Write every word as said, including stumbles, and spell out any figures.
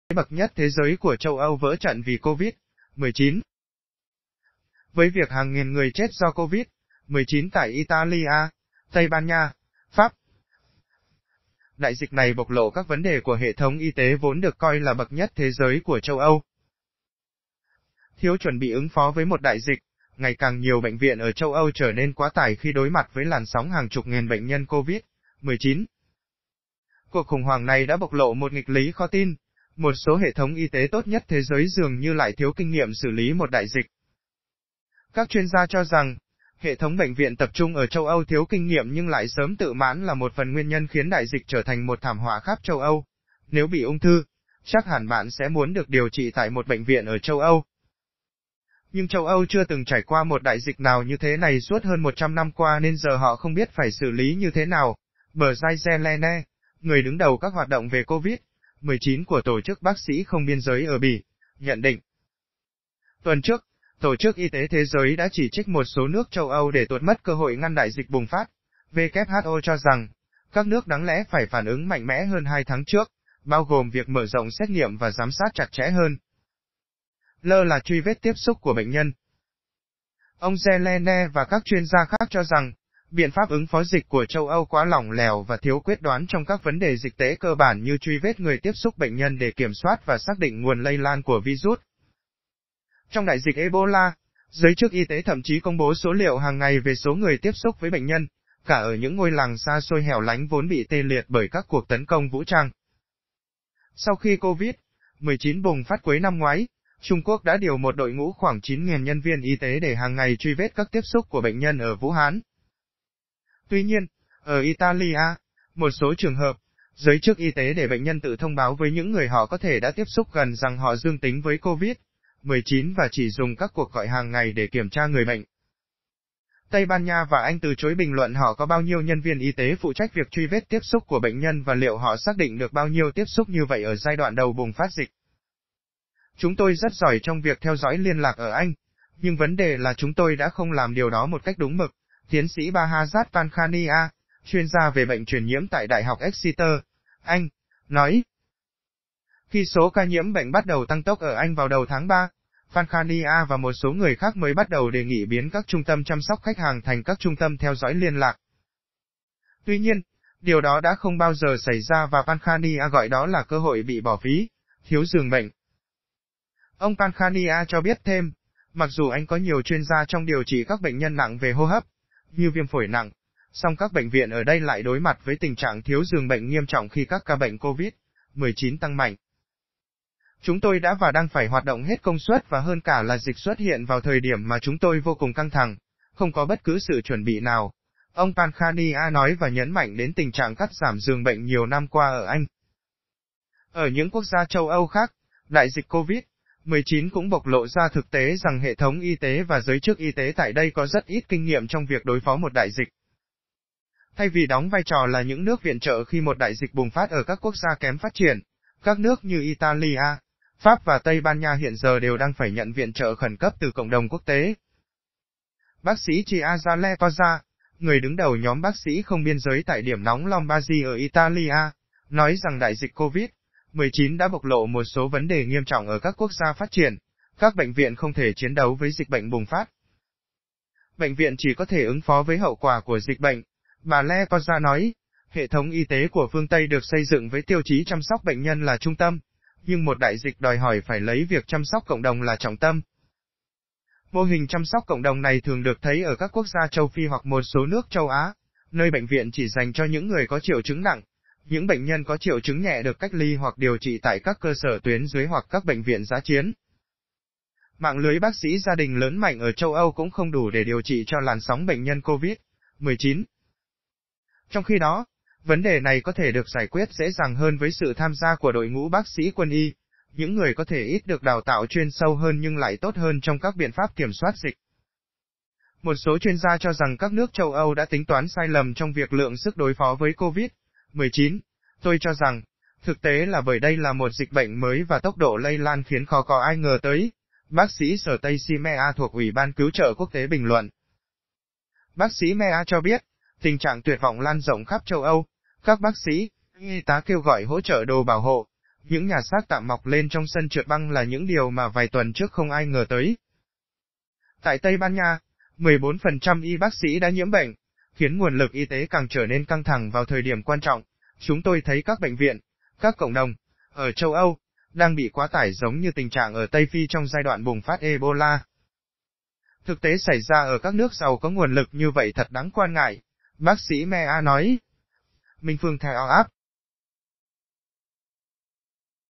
bậc nhất thế giới của châu Âu vỡ trận vì Covid mười chín. Với việc hàng nghìn người chết do Covid mười chín tại Italia, Tây Ban Nha, Pháp, đại dịch này bộc lộ các vấn đề của hệ thống y tế vốn được coi là bậc nhất thế giới của châu Âu. Thiếu chuẩn bị ứng phó với một đại dịch, ngày càng nhiều bệnh viện ở châu Âu trở nên quá tải khi đối mặt với làn sóng hàng chục nghìn bệnh nhân Covid mười chín. Cuộc khủng hoảng này đã bộc lộ một nghịch lý khó tin, một số hệ thống y tế tốt nhất thế giới dường như lại thiếu kinh nghiệm xử lý một đại dịch. Các chuyên gia cho rằng, hệ thống bệnh viện tập trung ở châu Âu thiếu kinh nghiệm nhưng lại sớm tự mãn là một phần nguyên nhân khiến đại dịch trở thành một thảm họa khắp châu Âu. Nếu bị ung thư, chắc hẳn bạn sẽ muốn được điều trị tại một bệnh viện ở châu Âu. Nhưng châu Âu chưa từng trải qua một đại dịch nào như thế này suốt hơn một trăm năm qua nên giờ họ không biết phải xử lý như thế nào. Brzezzelene, người đứng đầu các hoạt động về Covid mười chín của Tổ chức Bác sĩ Không Biên giới ở Bỉ, nhận định. Tuần trước, Tổ chức Y tế Thế giới đã chỉ trích một số nước châu Âu để tuột mất cơ hội ngăn đại dịch bùng phát. W H O cho rằng, các nước đáng lẽ phải phản ứng mạnh mẽ hơn hai tháng trước, bao gồm việc mở rộng xét nghiệm và giám sát chặt chẽ hơn. Lơ là truy vết tiếp xúc của bệnh nhân. Ông Zelene và các chuyên gia khác cho rằng, biện pháp ứng phó dịch của châu Âu quá lỏng lẻo và thiếu quyết đoán trong các vấn đề dịch tễ cơ bản như truy vết người tiếp xúc bệnh nhân để kiểm soát và xác định nguồn lây lan của virus. Trong đại dịch Ebola, giới chức y tế thậm chí công bố số liệu hàng ngày về số người tiếp xúc với bệnh nhân, cả ở những ngôi làng xa xôi hẻo lánh vốn bị tê liệt bởi các cuộc tấn công vũ trang. Sau khi Covid mười chín bùng phát cuối năm ngoái, Trung Quốc đã điều một đội ngũ khoảng chín nghìn nhân viên y tế để hàng ngày truy vết các tiếp xúc của bệnh nhân ở Vũ Hán. Tuy nhiên, ở Italia, một số trường hợp, giới chức y tế để bệnh nhân tự thông báo với những người họ có thể đã tiếp xúc gần rằng họ dương tính với Covid mười chín và chỉ dùng các cuộc gọi hàng ngày để kiểm tra người bệnh. Tây Ban Nha và Anh từ chối bình luận họ có bao nhiêu nhân viên y tế phụ trách việc truy vết tiếp xúc của bệnh nhân và liệu họ xác định được bao nhiêu tiếp xúc như vậy ở giai đoạn đầu bùng phát dịch. Chúng tôi rất giỏi trong việc theo dõi liên lạc ở Anh, nhưng vấn đề là chúng tôi đã không làm điều đó một cách đúng mực, tiến sĩ Bahazat Pankhania, chuyên gia về bệnh truyền nhiễm tại Đại học Exeter, Anh, nói. Khi số ca nhiễm bệnh bắt đầu tăng tốc ở Anh vào đầu tháng ba, Pankhania và một số người khác mới bắt đầu đề nghị biến các trung tâm chăm sóc khách hàng thành các trung tâm theo dõi liên lạc. Tuy nhiên, điều đó đã không bao giờ xảy ra và Pankhania gọi đó là cơ hội bị bỏ phí, thiếu giường bệnh. Ông Pankhania cho biết thêm, mặc dù Anh có nhiều chuyên gia trong điều trị các bệnh nhân nặng về hô hấp, như viêm phổi nặng, song các bệnh viện ở đây lại đối mặt với tình trạng thiếu giường bệnh nghiêm trọng khi các ca bệnh Covid mười chín tăng mạnh. Chúng tôi đã và đang phải hoạt động hết công suất và hơn cả là dịch xuất hiện vào thời điểm mà chúng tôi vô cùng căng thẳng, không có bất cứ sự chuẩn bị nào. Ông Pankhania nói và nhấn mạnh đến tình trạng cắt giảm giường bệnh nhiều năm qua ở Anh. Ở những quốc gia châu Âu khác, đại dịch Covid mười chín cũng bộc lộ ra thực tế rằng hệ thống y tế và giới chức y tế tại đây có rất ít kinh nghiệm trong việc đối phó một đại dịch. Thay vì đóng vai trò là những nước viện trợ khi một đại dịch bùng phát ở các quốc gia kém phát triển, các nước như Italia, Pháp và Tây Ban Nha hiện giờ đều đang phải nhận viện trợ khẩn cấp từ cộng đồng quốc tế. Bác sĩ Chiazale Toza, người đứng đầu nhóm bác sĩ không biên giới tại điểm nóng Lombardy ở Italia, nói rằng đại dịch Covid mười chín đã bộc lộ một số vấn đề nghiêm trọng ở các quốc gia phát triển, các bệnh viện không thể chiến đấu với dịch bệnh bùng phát. Bệnh viện chỉ có thể ứng phó với hậu quả của dịch bệnh, bà Le Toza nói, hệ thống y tế của phương Tây được xây dựng với tiêu chí chăm sóc bệnh nhân là trung tâm, nhưng một đại dịch đòi hỏi phải lấy việc chăm sóc cộng đồng là trọng tâm. Mô hình chăm sóc cộng đồng này thường được thấy ở các quốc gia châu Phi hoặc một số nước châu Á, nơi bệnh viện chỉ dành cho những người có triệu chứng nặng. Những bệnh nhân có triệu chứng nhẹ được cách ly hoặc điều trị tại các cơ sở tuyến dưới hoặc các bệnh viện dã chiến. Mạng lưới bác sĩ gia đình lớn mạnh ở châu Âu cũng không đủ để điều trị cho làn sóng bệnh nhân Covid mười chín. Trong khi đó, vấn đề này có thể được giải quyết dễ dàng hơn với sự tham gia của đội ngũ bác sĩ quân y, những người có thể ít được đào tạo chuyên sâu hơn nhưng lại tốt hơn trong các biện pháp kiểm soát dịch. Một số chuyên gia cho rằng các nước châu Âu đã tính toán sai lầm trong việc lượng sức đối phó với Covid mười chín. Tôi cho rằng, thực tế là bởi đây là một dịch bệnh mới và tốc độ lây lan khiến khó có ai ngờ tới. Bác sĩ Sở Tây Si Mea thuộc Ủy ban Cứu trợ Quốc tế bình luận. Bác sĩ Mea cho biết, tình trạng tuyệt vọng lan rộng khắp châu Âu, các bác sĩ, y tá kêu gọi hỗ trợ đồ bảo hộ, Những nhà xác tạm mọc lên trong sân trượt băng là những điều mà vài tuần trước không ai ngờ tới. Tại Tây Ban Nha, mười bốn phần trăm y bác sĩ đã nhiễm bệnh, khiến nguồn lực y tế càng trở nên căng thẳng vào thời điểm quan trọng. Chúng tôi thấy các bệnh viện, các cộng đồng, ở châu Âu, đang bị quá tải giống như tình trạng ở Tây Phi trong giai đoạn bùng phát Ebola. Thực tế xảy ra ở các nước giàu có nguồn lực như vậy thật đáng quan ngại, bác sĩ Mea nói. Minh Phương theo áp.